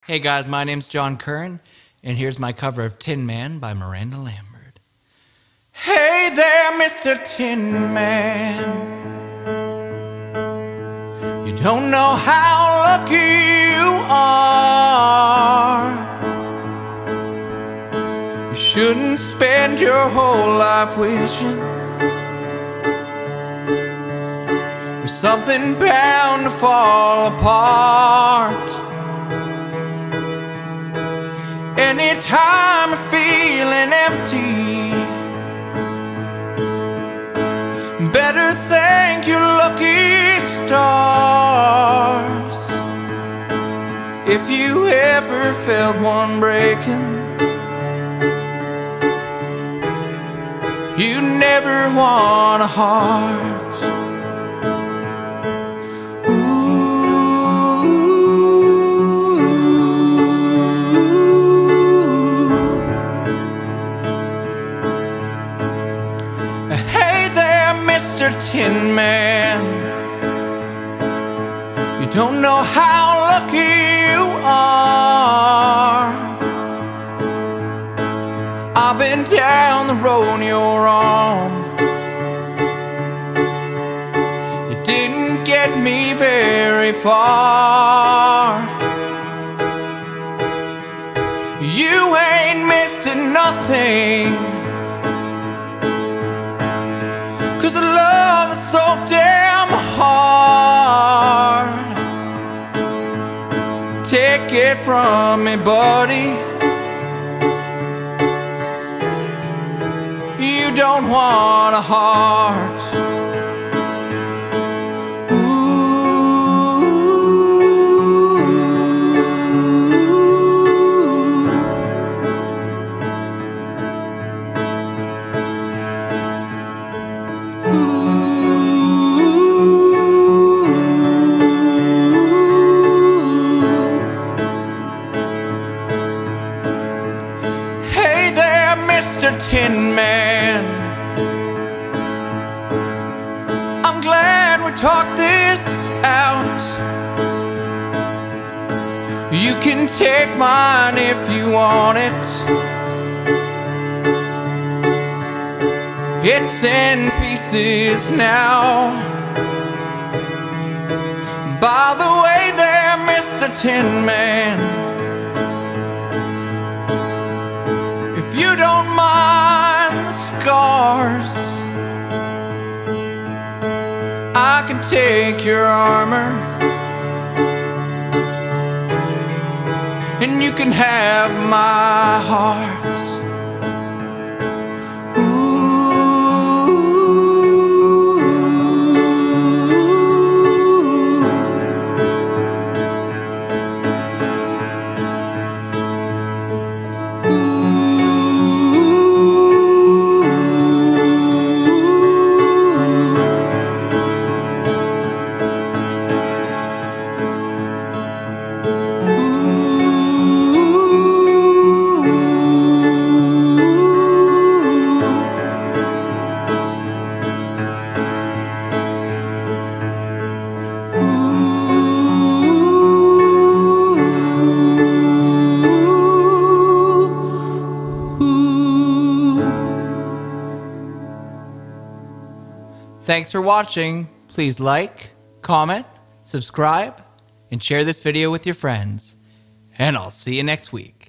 Hey guys, my name's John Kern, and here's my cover of Tin Man by Miranda Lambert. Hey there, Mr. Tin Man. You don't know how lucky you are. You shouldn't spend your whole life wishing there's something bound to fall apart. Anytime you're feeling empty, better thank your lucky stars. If you ever felt one breaking, you never want a heart. Mr. Tin Man, you don't know how lucky you are. I've been down the road you're on. It didn't get me very far. You ain't missing nothing, so damn hard. Take it from me, buddy, you don't want a heart. Mr. Tin Man, I'm glad we talked this out. You can take mine if you want it. It's in pieces now. By the way there, Mr. Tin Man, if you don't mind the scars, I can take your armor and you can have my heart. Thanks for watching. Please like, comment, subscribe, and share this video with your friends. And I'll see you next week.